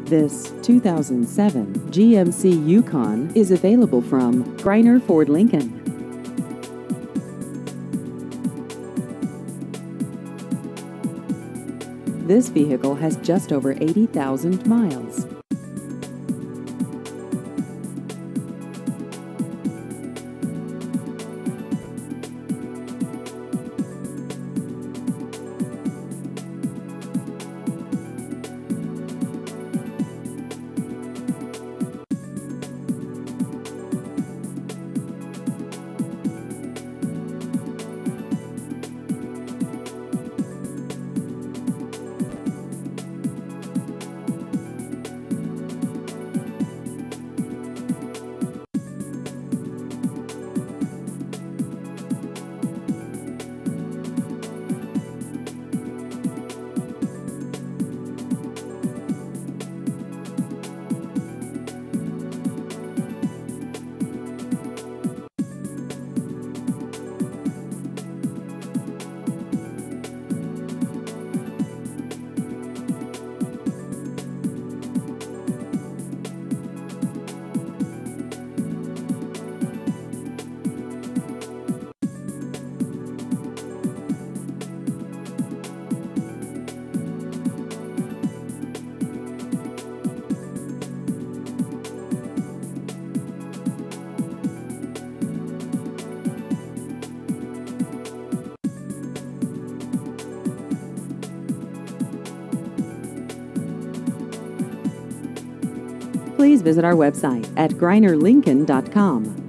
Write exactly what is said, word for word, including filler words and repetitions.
This two thousand seven G M C Yukon is available from Greiner Ford Lincoln. This vehicle has just over eighty thousand miles. Please visit our website at greiner lincoln dot com.